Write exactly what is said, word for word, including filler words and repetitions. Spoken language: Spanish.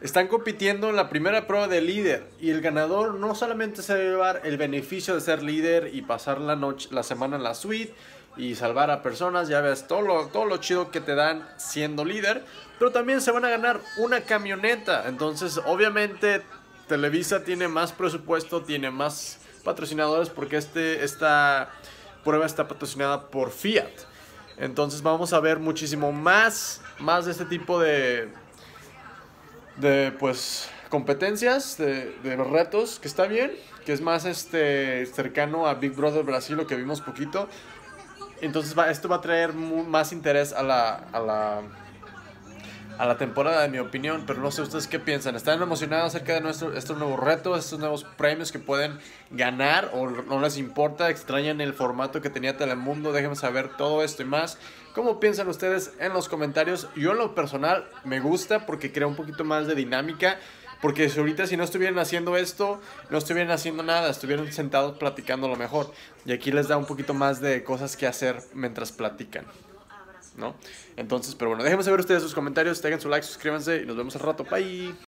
Están compitiendo en la primera prueba de líder y el ganador no solamente se va a llevar el beneficio de ser líder y pasar la noche, la semana en la suite y salvar a personas, ya ves todo lo, todo lo chido que te dan siendo líder, pero también se van a ganar una camioneta. Entonces obviamente Televisa tiene más presupuesto, tiene más patrocinadores porque este, esta prueba está patrocinada por Fiat. Entonces vamos a ver muchísimo más, más de este tipo de... de pues competencias, de, de retos, que está bien, que es más este cercano a Big Brother Brasil, lo que vimos poquito. Entonces va, esto va a traer mu- más interés a la, a la a la temporada, en mi opinión. Pero no sé ustedes qué piensan. ¿Están emocionados acerca de nuestro, estos nuevos retos, estos nuevos premios que pueden ganar? ¿O no les importa? ¿Extrañan el formato que tenía Telemundo? Déjenme saber todo esto y más. ¿Cómo piensan ustedes en los comentarios? Yo en lo personal me gusta porque crea un poquito más de dinámica. Porque si ahorita si no estuvieran haciendo esto, no estuvieran haciendo nada, estuvieran sentados platicando lo mejor. Y aquí les da un poquito más de cosas que hacer mientras platican, ¿no? Entonces, pero bueno, déjenme saber ustedes sus comentarios, dejen su like, suscríbanse y nos vemos al rato. Bye.